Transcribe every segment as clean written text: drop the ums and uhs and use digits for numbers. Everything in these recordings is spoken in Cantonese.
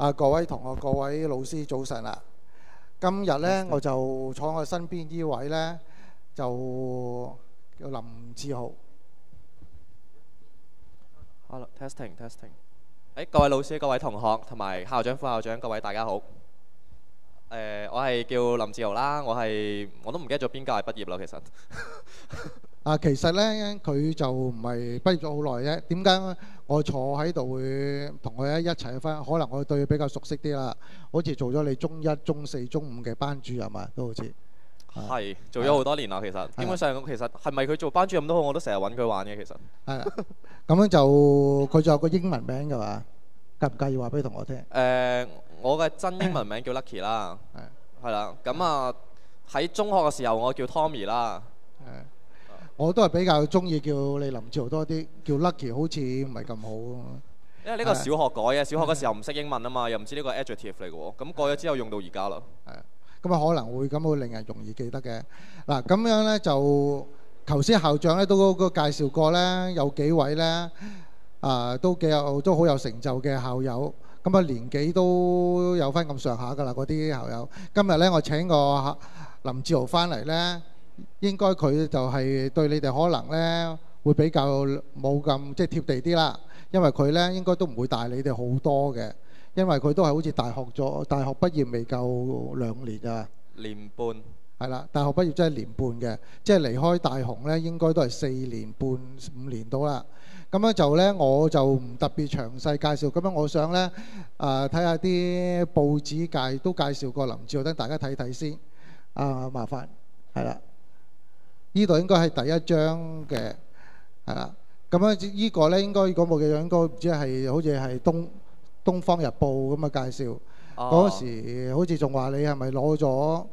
各位同學、各位老師，早晨啦！今日呢，我就坐我身邊呢位呢，就叫林志豪。 Hello, testing。各位老師、各位同學同埋校長、副校長，各位大家好。我係叫林志豪啦，我都唔記得咗邊屆畢業啦，其實。 其實呢，佢就唔係畢業咗好耐啫。點解我坐喺度會同佢一齊返？可能我對佢比較熟悉啲啦。好似做咗你中一、中四、中五嘅班主任啊，都好似。 係做咗好多年啦，其實。基本上其實係咪佢做班主任都好，我都成日揾佢玩嘅，其實。 係啦。咁樣就佢仲有個英文名嘅話，介唔介意話俾同學聽？ 我嘅真英文名叫 Lucky 啦。係啦。咁啊喺中學嘅時候，我叫 Tommy 啦。 我都係比較中意叫你林志豪多啲，叫 Lucky 好似唔係咁好。 因為呢個小學改嘅，小學嘅時候唔識英文啊嘛，又唔知呢個 adjective 嚟嘅喎，咁改咗之後用到而家啦。 咁啊可能會咁會令人容易記得嘅。嗱咁樣呢，就頭先校長咧都介紹過呢，有幾位呢都好有成就嘅校友。咁啊年紀都有翻咁上下㗎啦，嗰啲校友。今日呢，我請個林志豪翻嚟呢。應該佢就係對你哋可能呢會比較冇咁即係貼地啲啦，因為佢呢應該都唔會大你哋好多嘅，因為佢都係好似大學畢業未夠2年啊， 年半係啦，大學畢業真係年半嘅，即係離開大雄呢應該都係4年半5年到啦。咁樣就呢，我就唔特別詳細介紹，咁樣我想呢睇下啲報紙界都介紹過林志豪，等大家睇睇先。麻煩係啦。呢度應該係第一張嘅，係啦。咁樣呢個呢，應該如果冇記錯，應該唔知係好似係東方日報咁嘅介紹。嗰時好似仲話你係咪攞咗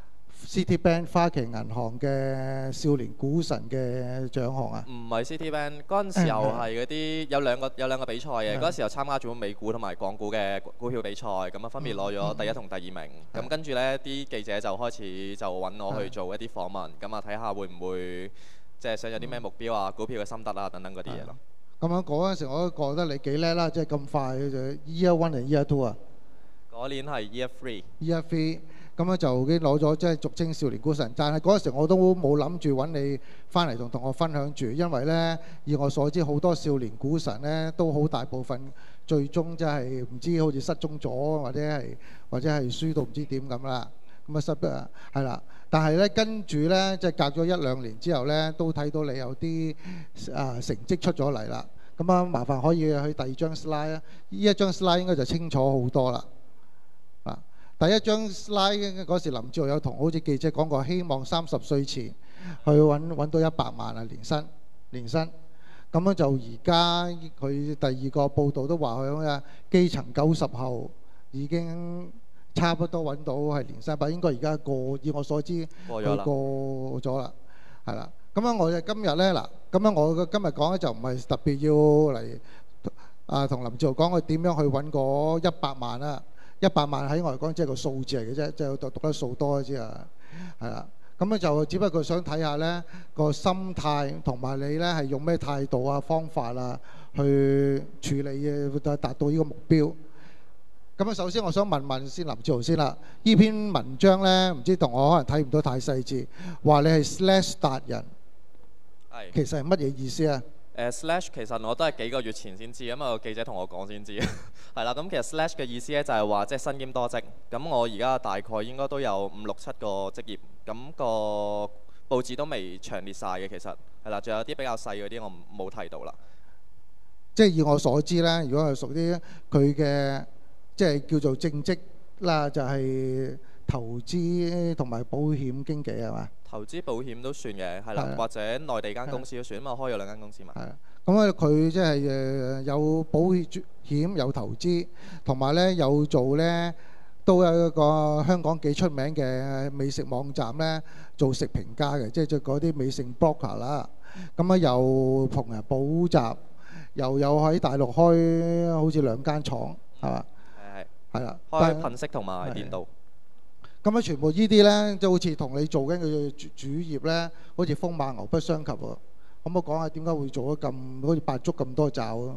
Citibank 花旗銀行嘅少年股神嘅獎項啊？ 唔係 Citibank，嗰陣時候係嗰啲有兩個比賽嘅。嗰陣時候參加咗美股同埋港股嘅股票比賽，咁啊分別攞咗第一同第2名。咁跟住呢啲記者就開始就揾我去做一啲訪問，咁啊睇下會唔會即係想有啲咩目標啊、股票嘅心得啊等等嗰啲嘢咯。 咁樣嗰陣時我都覺得你幾叻啦，即係咁快就 Year 1 同 Year 2啊？ 嗰年係 Year 3。 Year 3。咁樣就已經攞咗即係俗稱少年股神，但係嗰陣時我都冇諗住揾你翻嚟同我分享住，因為呢，以我所知好多少年股神呢都好大部分最終即係唔知好似失蹤咗，或者係輸到唔知點咁啦。咁啊係啦，但係呢，跟住呢，即係隔咗1-2年之後呢，都睇到你有啲成績出咗嚟啦。咁啊麻煩可以去第2張 slide 啊，呢一張 slide 應該就清楚好多啦。第一張 slide 嗰時林志豪有同好似記者講過，希望30歲前去揾到100萬啊年薪。咁樣就而家佢第2個報道都話佢嘅基層90後已經差不多揾到係年薪，但應該而家以我所知佢過咗啦，係啦。咁樣我哋今日呢，嗱，咁樣我今日講咧就唔係特別要嚟同林志豪講佢點樣去揾嗰100萬啦。100萬喺外國即係個數字嚟嘅啫，即係讀得數多啫啊，係啦。咁咧就只不過想睇下呢個心態同埋你呢係用咩態度啊、方法啊去處理嘅，達到呢個目標。咁啊，首先我想問先林志豪先啦。呢篇文章呢，唔知同我可能睇唔到太細緻，話你係 Slash 達人，其實係乜嘢意思啊 ？Slash 其實我都係幾個月前先知，咁啊記者同我講先知，係啦。咁其實 Slash 嘅意思咧就係話即係身兼多職。咁我而家大概應該都有5、6、7個職業，咁個報紙都未詳列晒嘅，其實係啦，仲有啲比較細嗰啲我冇提到啦。 即係以我所知咧，如果係屬於佢嘅即係叫做正職啦，就係投資同埋保險經紀係嘛？ 投資保險都算嘅，係啦，或者內地間公司都算，因為我開咗2間公司嘛。係。 咁啊，佢即係有保險、有投資，同埋咧有做咧，都有一個香港幾出名嘅美食網站咧，做食評家嘅，即係嗰啲美食 broker 啦。咁啊，又同人補習，又有喺大陸開好似2間廠，係嘛？係啦， 開噴色同埋電鍍。 咁啊，全部呢啲咧，就好似同你做緊嘅主業咧，好似風馬牛不相及喎。可唔可以講下點解會做咗咁好似8足咁多爪啊？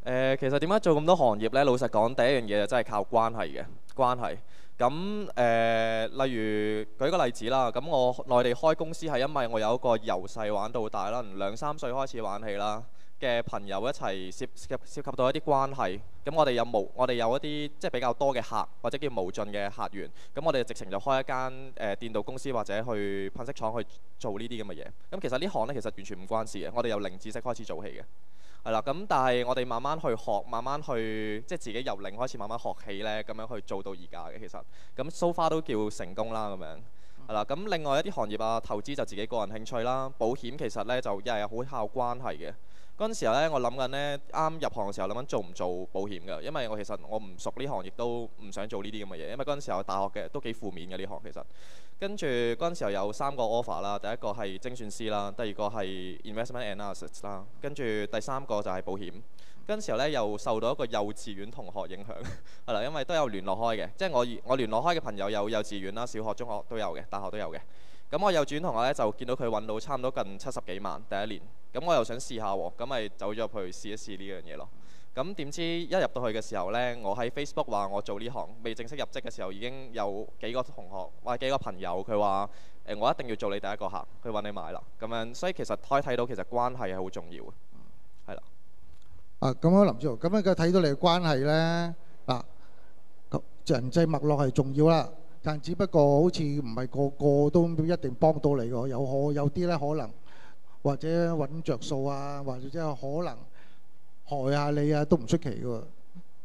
其實點解做咁多行業呢？老實講，第一樣嘢就真係靠關係嘅關係。咁例如舉個例子啦，咁我內地開公司係因為我有一個由細玩到大啦，2、3歲開始玩起啦嘅朋友一齊涉及到一啲關係。咁我哋有一啲即係比較多嘅客或者叫無盡嘅客源。咁我哋直情就開一間電鍍公司或者去噴色廠去做呢啲咁嘅嘢。咁其實呢行呢，其實完全唔關事嘅，我哋由零知識開始做起嘅。係啦，咁但係我哋慢慢去學，慢慢去即係自己由零開始慢慢學起呢，咁樣去做到而家嘅其實。咁 so far 都叫成功啦咁樣。係啦，咁另外一啲行業啊，投資就自己個人興趣啦，保險其實呢就又係好靠關係嘅。嗰陣時候呢，我諗緊呢，啱入行嘅時候諗緊做唔做保險㗎，因為其實我唔熟呢行，亦都唔想做呢啲咁嘅嘢，因為嗰陣時候大學嘅都幾負面嘅呢行其實。跟住嗰陣時候有3個 offer 啦，第一個係精算師啦，第二個係 investment analysis 啦，跟住第3個就係保險。嗰陣時候呢，又受到一個幼稚園同學影響，係啦，因為都有聯絡開嘅，即係我聯絡開嘅朋友有幼稚園啦、小學、中學都有嘅，大學都有嘅。咁我幼稚園同學呢，就見到佢揾到差唔多近70幾萬第一年，咁我又想試下喎，咁咪走咗入去試一試呢樣嘢咯。咁點知一入到去嘅時候呢，我喺 Facebook 話我做呢行，未正式入職嘅時候已經有幾個同學或者幾個朋友佢話我一定要做你第一個客，去揾你買啦。咁樣所以其實可以睇到其實關係係好重要嘅，係啦。 咁樣林志豪，咁樣佢睇到你嘅關係呢，人際脈絡係重要啦，但只不過好似唔係個個都一定幫到你喎，有啲呢可能或者揾着數啊，或者即係可能害下你啊，都唔出奇嘅喎。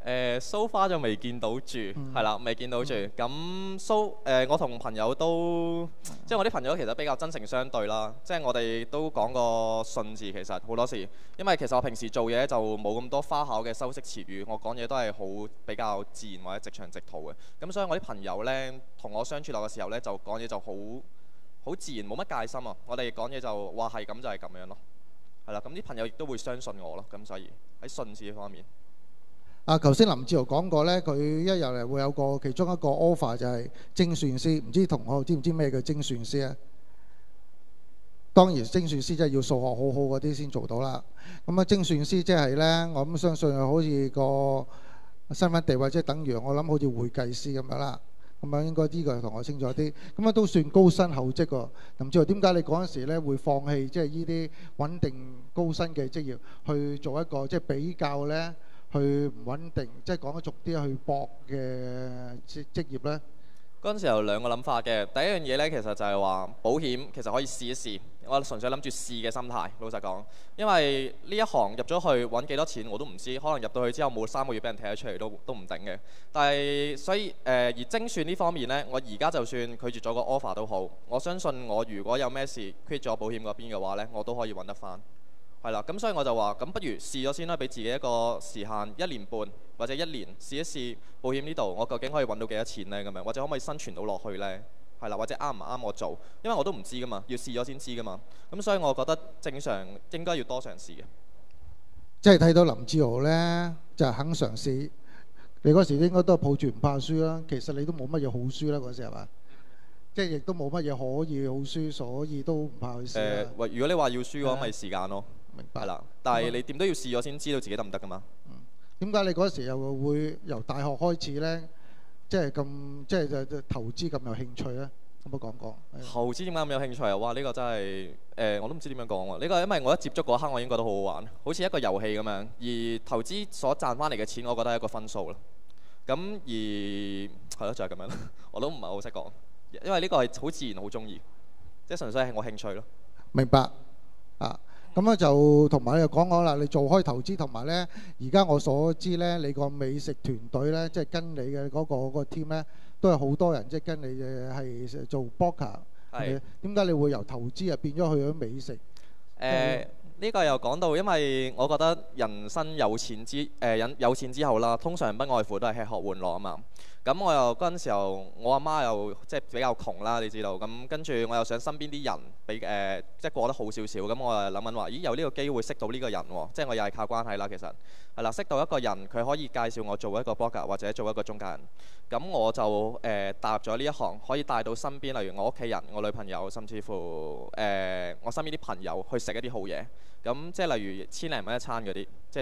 so far 就未見到住，係啦，未見到住。咁我同朋友都，即係我啲朋友其實比較真誠相對啦。即係我哋都講個信字，其實好多時，因為其實我平時做嘢就冇咁多花巧嘅修飾詞語，我講嘢都係好比較自然或者直腸直肚嘅。咁所以我啲朋友呢，同我相處落嘅時候呢，就講嘢就好自然，冇乜戒心啊。我哋講嘢就話係咁就係咁樣咯，係啦。咁啲朋友亦都會相信我咯。咁所以喺信字方面。 頭先林志豪講過呢，佢一入嚟會有其中一個 offer 就係精算師，唔知同學知唔知咩叫精算師啊？當然精算師即係要數學好好嗰啲先做到啦。咁精算師即係呢，我諗相信好似個身份地位即係等於我諗好似會計師咁樣啦。咁樣應該呢個同我清楚啲。咁都算高薪厚職喎。林志豪，點解你嗰陣時呢會放棄即係呢啲穩定高薪嘅職業，去做一個即係比較呢？去唔穩定，即係講得俗啲，去搏嘅職業呢？ 嗰陣時有2個諗法嘅。第一樣嘢呢，其實就係話保險其實可以試一試。我純粹諗住試嘅心態，老實講。因為呢一行入咗去揾幾多錢我都唔知，可能入到去之後冇3個月俾人踢咗出嚟都唔定嘅。但係所以而精算呢方面呢，我而家就算拒絕咗個 offer 都好，我相信我如果有咩事 quit 咗保險嗰邊嘅話呢，我都可以揾得翻。係啦，咁所以我就話，咁不如試咗先啦，俾自己一個時限1年半或者1年試一試保險呢度，我究竟可以揾到幾多錢呢？咁樣或者可唔可以生存到落去呢？係啦，或者啱唔啱我做？因為我都唔知噶嘛，要試咗先知噶嘛。咁所以我覺得正常應該要多嘗試嘅。 即係睇到林志豪呢，就係肯嘗試。你嗰時應該都係抱住唔怕輸啦。其實你都冇乜嘢好輸啦，嗰時係嘛？即係亦都冇乜嘢可以好輸，所以都唔怕去試啦。 如果你話要輸嘅話，咪時間咯。明白啦，但係你點都要試咗先知道自己得唔得噶嘛？ 點解你嗰時又會由大學開始呢？即係投資咁有興趣呢？有冇講過？ 投資點解咁有興趣啊？哇！呢個真係我都唔知點樣講喎。呢個因為我一接觸嗰刻，我已經覺得好好玩，好似一個遊戲咁樣。而投資所賺翻嚟嘅錢，我覺得係一個分數啦。咁而係咯，就係咁樣啦。我都唔係好識講，因為呢個係好自然，好中意，即係純粹係我興趣咯。 明白啊。咁咧就同埋你又講啦，你做開投資同埋呢，而家我所知呢，你個美食團隊呢，即係跟你嘅嗰個 team 呢，都係好多人即係跟你係做 broker。係。點解你會由投資變咗去咗美食？ 呢個又講到，因為我覺得人生有錢之後啦，通常不外乎都係吃喝玩樂啊嘛。咁我又嗰陣時候，我阿媽又即係比較窮啦，你知道。咁跟住我又想身邊啲人即係過得好少少。咁我又諗緊話，咦有呢個機會識到呢個人喎，即係我又係靠關係啦。其實係啦，識到一個人，佢可以介紹我做一個 blogger 或者做一個中介人。咁我就踏入咗呢一行，可以帶到身邊，例如我屋企人、我女朋友，甚至乎我身邊啲朋友去食一啲好嘢。咁即係例如1000零蚊一餐嗰啲，即係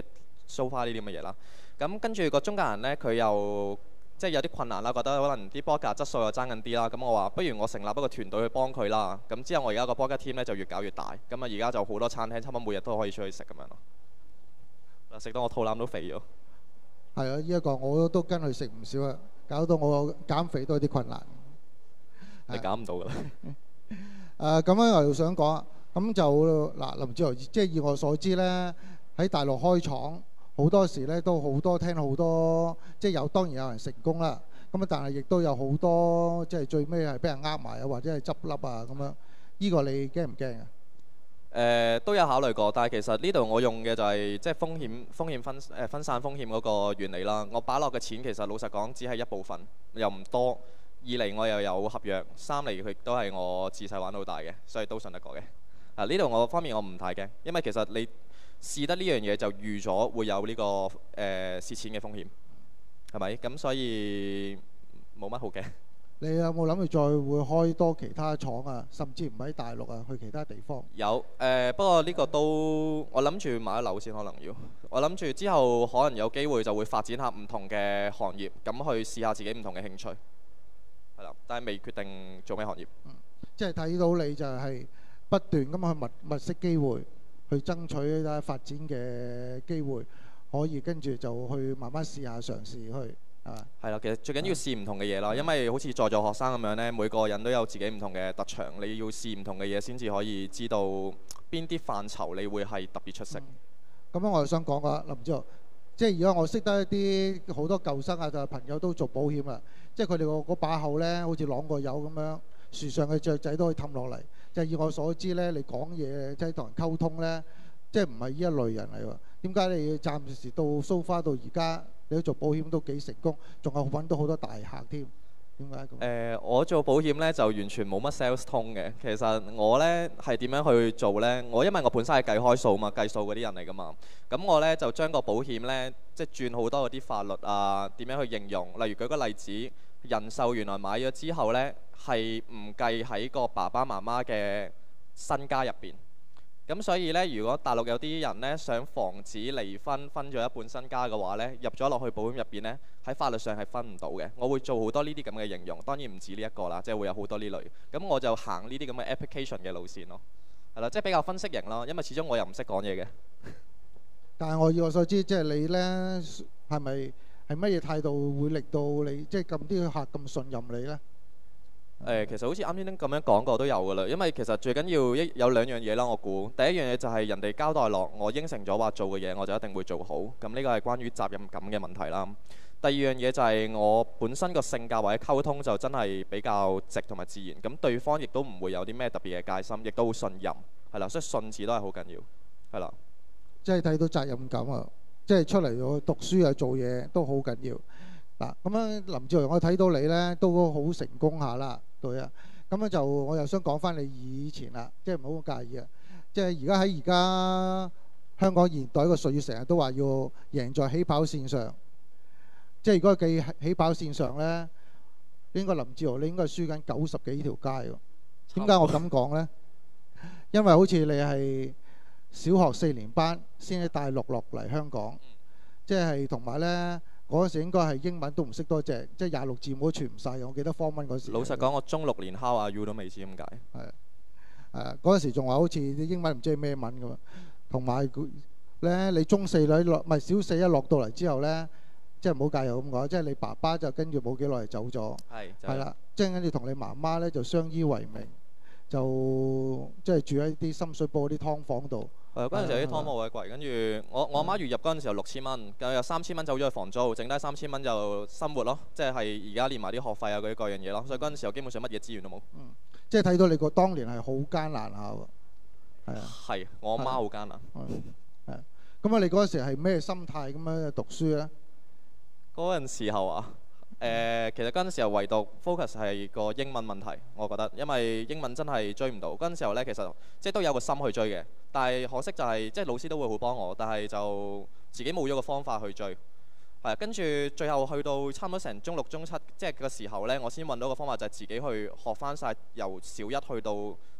so far 呢啲咁嘅嘢啦。咁跟住個中介人呢，佢又即係有啲困難啦，覺得可能啲波架質素又爭緊啲啦。咁我話不如我成立一個團隊去幫佢啦。咁之後我而家個波架 team 呢就越搞越大。咁啊而家就好多餐廳，差唔多每日都可以出去食咁樣咯。食到我肚腩都肥咗。 係啊，呢一個我都跟佢食唔少啊，搞到我減肥都有啲困難。 你減唔到㗎啦。 咁樣我又想講，咁就嗱林志豪，即係以我所知咧，喺大陸開廠好多時咧都好多聽好多，即係當然有人成功啦。咁啊，但係亦都有好多即係最尾係俾人呃埋啊，或者係執笠啊咁樣。呢個你驚唔驚啊？ 都有考慮過，但係其實呢度我用嘅就係即係風險分散風險嗰個原理啦。我擺落嘅錢其實老實講只係一部分，又唔多。二嚟我又有合約，三嚟佢都係我自細玩到大嘅，所以都信得過嘅。呢度我方面我唔太驚，因為其實你試得呢樣嘢就預咗會有呢個蝕錢嘅風險，係咪？咁所以冇乜好驚。你有冇諗住再會開多其他廠啊？甚至唔喺大陸啊，去其他地方？有不過呢個都我諗住買一樓先，可能要。我諗住之後可能有機會就會發展下唔同嘅行業，咁去試下自己唔同嘅興趣。係啦，但係未決定做咩行業。即係睇到你就係不斷咁去物色機會，去爭取發展嘅機會，可以跟住就去慢慢試下嘗試去。係啦，其實最緊要試唔同嘅嘢啦，因為好似在座學生咁樣呢，每個人都有自己唔同嘅特長，你要試唔同嘅嘢先至可以知道邊啲範疇你會係特別出色。咁樣我就想講㗎，林志豪，即係而家我識得一啲好多舊生啊，就係朋友都做保險啊，即係佢哋個嗰把口呢，好似啷個油咁樣，樹上嘅雀仔都可以氹落嚟。就係以我所知呢，你講嘢即係同人溝通呢，即係唔係呢一類人嚟喎？點解你暫時到so far到而家？你做保險都幾成功，仲有揾到好多大客添。點解咁？我做保險呢就完全冇乜 sales 通嘅。其實我呢係點樣去做呢？因為我本身係計開數嘛，計數嗰啲人嚟㗎嘛。咁我呢就將個保險呢，即係轉好多嗰啲法律啊，點樣去應用。例如舉個例子，人壽原來買咗之後呢，係唔計喺個爸爸媽媽嘅身家入邊。咁所以呢，如果大陸有啲人呢想防止離婚分咗一半身家嘅話呢，入咗落去保險入邊呢，喺法律上係分唔到嘅。我會做好多呢啲咁嘅應用，當然唔止呢一個啦，即係會有好多呢類。咁我就行呢啲咁嘅 application 嘅路線咯，係啦，即係比較分析型咯，因為始終我又唔識講嘢嘅。但係以我所知，即係你呢係咪係乜嘢態度會令到你即係咁啲客咁信任你呢？其實好似啱先咁樣講過都有㗎啦，因為其實最緊要有兩樣嘢啦，我估第一樣嘢就係人哋交代落，我應承咗話做嘅嘢，我就一定會做好。咁呢個係關於責任感嘅問題啦。第二樣嘢就係我本身個性格或者溝通就真係比較直同埋自然，咁對方亦都唔會有啲咩特別嘅戒心，亦都好信任，係啦，所以信字都係好緊要，係啦。即係睇到責任感啊，即係出嚟讀書啊做嘢都好緊要。嗱，咁樣林志豪，我睇到你呢都好成功下啦，對啊。咁樣就我又想講翻你以前啦，即係唔好介意啊。即係而家香港現代個術語成日都話要贏在起跑線上。即係如果計起跑線上呢，應該林志豪你應該係輸緊90幾條街喎。點解我咁講呢？因為好似你係小學4年班先喺大陸落嚟香港，即係同埋呢。嗰陣時應該係英文都唔識多隻，即係26字母都傳唔晒嘅。我記得Form 1嗰時。老實講，我中6年 How are you 都未知點解。係嗰陣時仲話好似啲英文唔知係咩文咁。同埋咧，你中4落唔係小4一落到嚟之後咧，即係唔好介意咁講，即係你爸爸就跟住冇幾耐就走咗。係啦，即係跟住同你媽媽咧就相依為命，就即係住喺啲深水埗啲劏房度。嗰陣時有啲湯冇鬼貴，跟住我阿媽月入嗰陣時候6000蚊，有3000蚊走咗去房租，剩低3000蚊就生活咯，即係而家連埋啲學費啊嗰啲各樣嘢咯，所以嗰陣時候基本上乜嘢資源都冇。即係睇到你個當年係好艱難下喎。係啊。係，我阿媽好艱難。係。咁你嗰陣時係咩心態咁樣讀書咧？嗰陣時候啊。其實嗰陣時候唯獨 focus 係個英文問題，我覺得，因為英文真係追唔到。嗰陣時候呢，其實即係都有個心去追嘅，但係可惜就係即係老師都會好幫我，但係就自己冇咗個方法去追。係跟住最後去到差唔多成中6、中7，即係嘅時候呢，我先揾到個方法就係自己去學翻晒由小1去到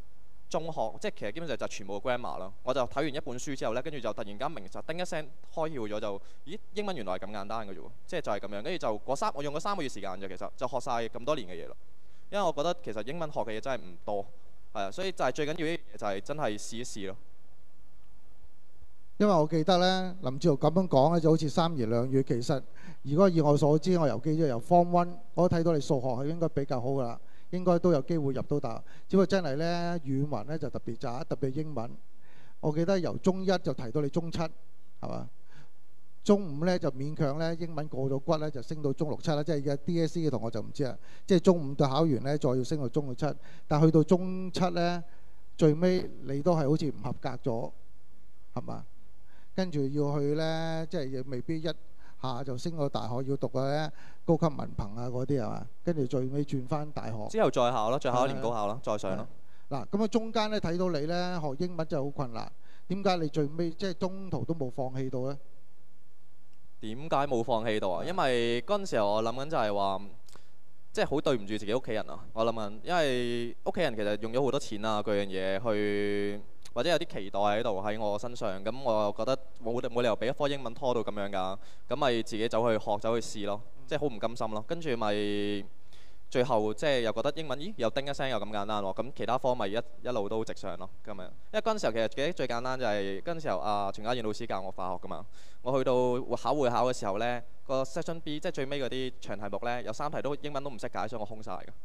中學，即係其實基本上就全部 grammar 咯。我就睇完一本書之後咧，跟住就突然間明就叮一聲開竅咗，就咦英文原來係咁簡單嘅啫喎，即係就係咁樣。跟住就我用咗3個月時間啫，其實就學晒咁多年嘅嘢咯。因為我覺得其實英文學嘅嘢真係唔多，係啊，所以就係最緊要呢樣嘢就係真係試一試咯。 因為我記得咧，林志豪咁樣講咧，就好似三言兩語。其實如果以我所知，我由記咗由 Form 1，我都睇到你數學係應該比較好噶啦，應該都有機會入到大學。只不過真係咧語文咧就特別渣，特別英文。我記得由中一就提到你中7，係嘛？中5咧就勉強咧英文過咗骨咧，就升到中6、7啦。即係嘅 DSE 嘅同學就唔知啦。即係中5到考完咧，再要升到中6、7。但去到中7咧，最尾你都係好似唔合格咗，係嘛？跟住要去咧，即係亦未必一下就升到大學，要讀嘅咧高級文憑啊嗰啲係嘛？跟住最尾轉翻大學， 之後再考咯，再考一年高考咯，再上咯。 嗱，咁啊中間咧睇到你咧學英文真係好困難，點解你最尾即係中途都冇放棄到咧？ 點解冇放棄到啊？因為嗰陣時候我諗緊就係話，即係好對唔住自己屋企人啊！我諗緊，因為屋企人其實用咗好多錢啊，嗰樣嘢去。或者有啲期待喺度喺我身上，咁我又覺得冇理由俾一科英文拖到咁樣㗎，咁咪自己走去學走去試咯，即係好唔甘心咯。跟住咪最後即係又覺得英文咦又叮一聲又咁簡單喎，咁其他科咪一路都直上咯咁樣。因為嗰陣時候其實記得最簡單就係嗰陣時候全家燕老師教我化學㗎嘛，我去到考會考嘅時候呢，個 section B 即係最尾嗰啲長題目呢，有3題都英文都唔識解，所以我空晒㗎。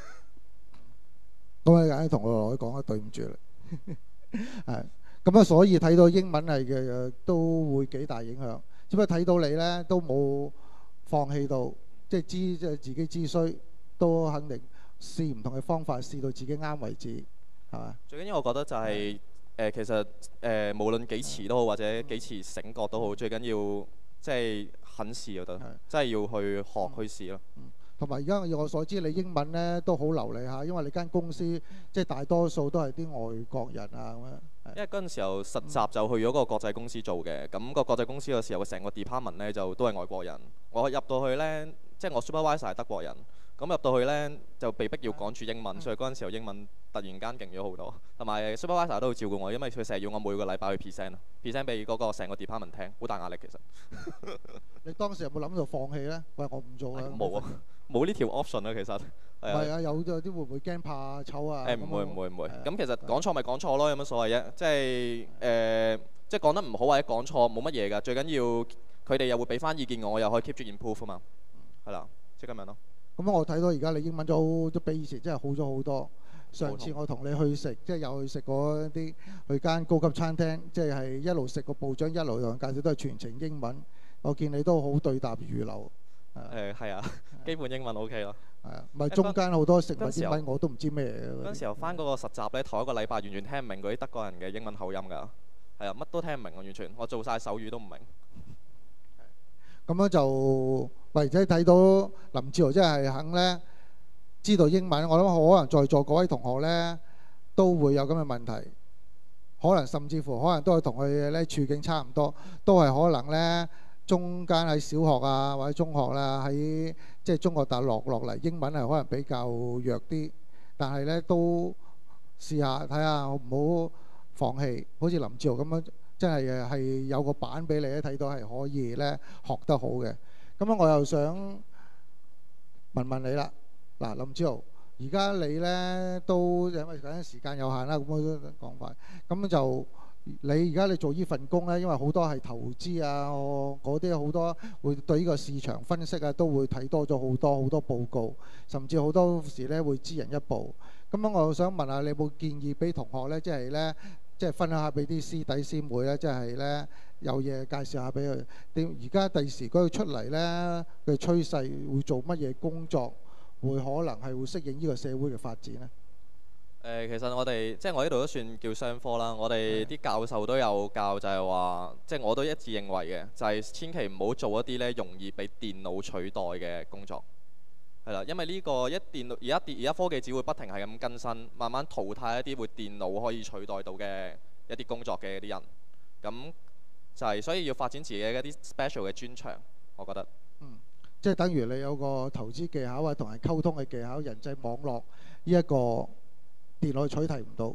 咁你硬同我落去講啊，對唔住啦。係咁啊，所以睇到英文係嘅都會幾大影響。只不過睇到你咧都冇放棄到，即係自己知需，都肯定試唔同嘅方法，試到自己啱為止，係嘛？ 最緊要我覺得就係其實無論幾遲都好，或者幾遲醒覺都好，最緊要即係肯試就得，真係要去學去試咯。 同埋而家以我所知，你英文咧都好流利嚇，因為你間公司即係大多數都係啲外國人啊咁樣。 因為嗰陣時候實習就去咗個國際公司做嘅，咁個國際公司嘅時候，成個 department 咧就都係外國人。我入到去咧，即係我 supervisor 係德國人，咁入到去咧就被逼要講住英文，所以嗰陣時候英文突然間勁咗好多。同埋 supervisor 都好照顧我，因為佢成日要我每個禮拜去 present 俾嗰個成個 department 聽，好大壓力其實。 你當時有冇諗到放棄咧？喂，我唔做啦。 冇啊，冇呢條 option 啊，其實。 唔係啊，有啲會唔會驚怕醜啊？ 唔會。咁其實講錯咪講錯咯，有乜所謂啫？即係講得唔好或者講錯冇乜嘢㗎，最緊要佢哋又會俾翻意見我又可以 keep 住 improve 啊嘛。係啦，即係咁樣咯。 咁我睇到而家你英文都比以前真係好咗好多。上次我同你去食，即係有去食過啲去間高級餐廳，即係一路食個部長一路同人介紹都係全程英文。我見你都好對答如流。 係啊，基本英文 OK 咯。 係啊，唔係中間好多食物英文我都唔知咩嘢。 嗰陣時候翻嗰個實習咧，頭一個禮拜完全聽唔明嗰啲德國人嘅英文口音㗎。係啊，乜都聽唔明啊，完全。我做晒手語都唔明。 咁樣就或者睇到林志豪真係肯咧知道英文，我諗可能在座各位同學咧都會有咁嘅問題，可能甚至乎可能都係同佢咧處境差唔多，都係可能咧。中間喺小學啊或者中學啦，喺即係中國大陸落嚟，英文係可能比較弱啲，但係咧都試下睇下唔好放棄，好似林志豪咁樣，真係有個版俾你咧睇到係可以咧學得好嘅。咁樣我又想問問你啦，嗱，林志豪，而家你咧都因為緊時間有限啦，咁我都講快，咁就。你而家你做呢份工咧，因為好多係投資啊，嗰啲好多會對呢個市場分析啊，都會睇多咗好多報告，甚至好多時咧會知人一步。咁樣我想問下你有冇建議俾同學咧，即係分享下俾啲師弟師妹咧，即係咧有嘢介紹下俾佢。而家第時嗰佢出嚟咧嘅趨勢會做乜嘢工作，會可能係會適應呢個社會嘅發展咧？ 其實我哋即係我呢度都算叫商科啦。我哋啲教授都有教，就係話，即係我都一致認為嘅，就係千祈唔好做一啲咧容易被電腦取代嘅工作。係啦，因為呢個而家科技只會不停係咁更新，慢慢淘汰一啲會電腦可以取代到嘅一啲工作嘅一啲人。咁就係所以要發展自己嘅一啲 special 嘅專長，我覺得。 即係等於你有個投資技巧啊，同人溝通嘅技巧，人際網絡呢一個。電腦取替唔到，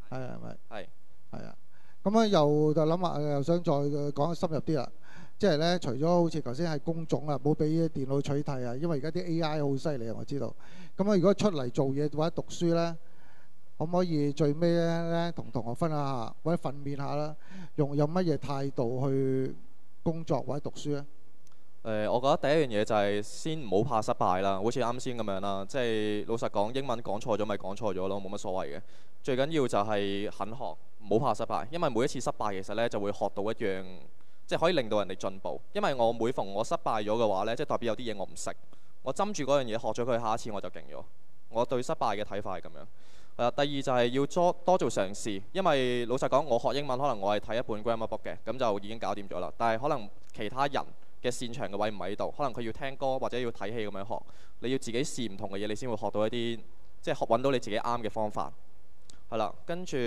係咪？ 係。 係啊。咁樣又就諗下，又想再講深入啲啦。即係咧，除咗好似頭先係工種啊，唔好俾電腦取替啊，因為而家啲 AI 好犀利啊，我知道。咁啊，如果出嚟做嘢或者讀書咧，可唔可以最尾咧同同學分享下，或者訓練下啦，用乜嘢態度去工作或者讀書咧？ 我覺得第一樣嘢就係先唔好怕失敗啦，好似啱先咁樣啦。即係老實講，英文講錯咗咪講錯咗咯，冇乜所謂嘅。最緊要就係肯學，唔好怕失敗，因為每一次失敗其實咧就會學到一樣，即係可以令到人哋進步。因為我每逢我失敗咗嘅話咧，即係代表有啲嘢我唔識，我針住嗰樣嘢學咗佢，下一次我就勁咗。我對失敗嘅睇法係咁樣。第二就係要多做嘗試，因為老實講，我學英文可能我係睇一本 grammar book 嘅，咁就已經搞掂咗啦。但係可能其他人嘅擅長嘅位唔喺度，可能佢要聽歌或者要睇戲咁樣學，你要自己試唔同嘅嘢，你先會學到一啲即係揾到你自己啱嘅方法。係啦，跟住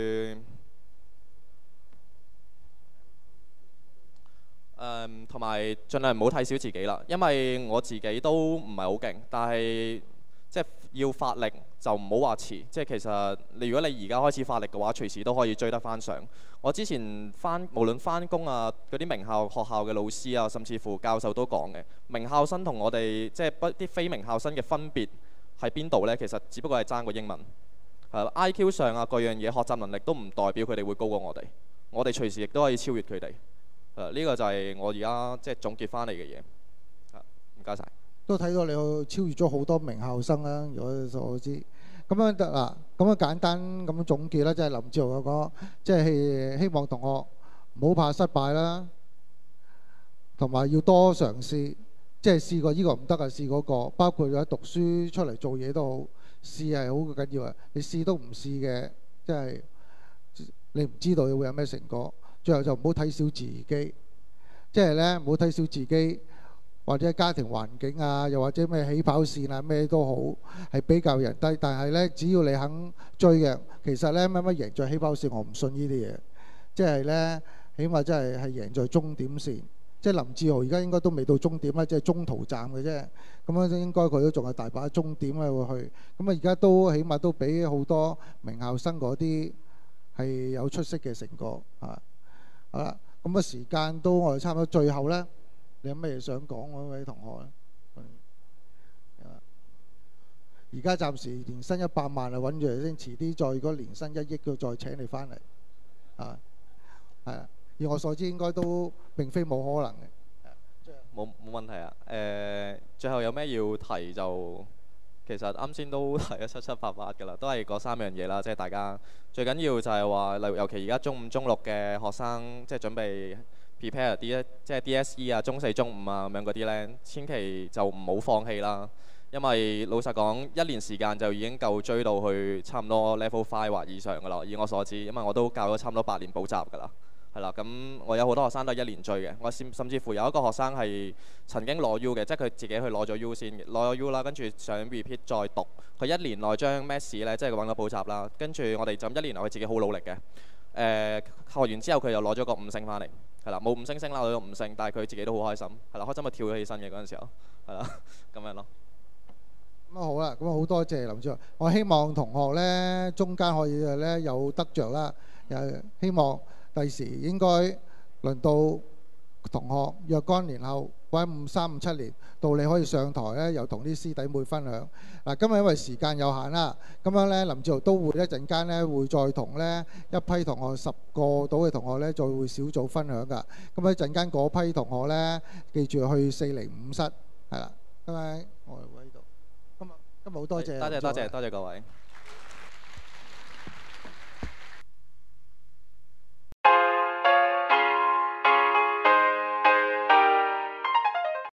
同埋盡量唔好睇小自己啦，因為我自己都唔係好勁，但係即係要發力就唔好話遲。即係其實如果你而家開始發力嘅話，隨時都可以追得翻上。我之前無論翻工啊，嗰啲名校學校嘅老師啊，甚至乎教授都講嘅，名校生同我哋即係啲非名校生嘅分別喺邊度呢？其實只不過係爭個英文。IQ 上啊，各樣嘢學習能力都唔代表佢哋會高過我哋，我哋隨時亦都可以超越佢哋。呢個就係我而家即係總結翻嚟嘅嘢。唔該晒。 都睇到你超越咗好多名校生啦，如我所知。咁樣得啦，咁樣簡單咁樣總結啦，即係林志豪講，即係希望同學唔好怕失敗啦，同埋要多嘗試，即係試過呢個唔得啊，試嗰個，包括咗讀書出嚟做嘢都好，試係好緊要啊！你試都唔試嘅，即係你唔知道會有咩成果。最後就唔好睇小自己，即係咧唔好睇小自己。或者家庭環境啊，又或者咩起跑線啊，咩都好，係比較人低。但係呢，只要你肯追嘅，其實呢，乜贏在起跑線，我唔信呢啲嘢。即係呢，起碼真係贏在終點線。即係林志豪而家應該都未到終點啦，即係中途站嘅啫。咁樣應該佢都仲係大把終點咧會去。咁啊而家都起碼都比好多名校生嗰啲係有出色嘅成果啊。好啦，咁啊時間都我哋差唔多，最後呢。你有咩嘢想講嗰位同學咧？而家暫時年薪100萬啊，揾住嚟先，遲啲再如果年薪1億，佢再請你翻嚟啊，係啊。以我所知，應該都並非冇可能嘅。 冇問題啊。最後有咩要提就其實啱先都提咗七七八八㗎啦，都係嗰3樣嘢啦。即係大家最緊要就係話，例如尤其而家中5、中6嘅學生，即係準備prepare 啲即係 DSE 啊、中4、中5啊咁樣嗰啲呢，千祈就唔好放棄啦。因為老實講，1年時間就已經夠追到去差唔多 level 5或以上㗎啦。以我所知，因為我都教咗差唔多8年補習㗎啦，係啦。咁我有好多學生都係1年追嘅。我甚至乎有一個學生係曾經攞 U 嘅，即係佢自己去攞咗 U 先，攞咗 U 啦，跟住想 repeat 再讀。佢1年內將 Maths 呢，即係揾咗補習啦。跟住我哋就1年內佢自己好努力嘅。學完之後佢又攞咗個5星翻嚟。係啦，冇5星星啦，攞咗5星，但係佢自己都好開心，係啦，開心到跳咗起身嘅嗰陣時候，係啦，咁樣咯。 咁啊好啦，咁啊好多謝林志豪。我希望同學呢中間可以呢有得着啦，又希望第時應該輪到同學若干年後或者3、5、7年到你可以上台呢，又同啲師弟妹分享。嗱，今日因為時間有限啦，咁樣呢林志豪都會一陣間呢會再同呢一批同學10個到嘅同學呢，再會小組分享㗎。咁一陣間嗰批同學呢，記住去405室，係啦。今日我哋會喺度。今日好多謝。 多謝各位。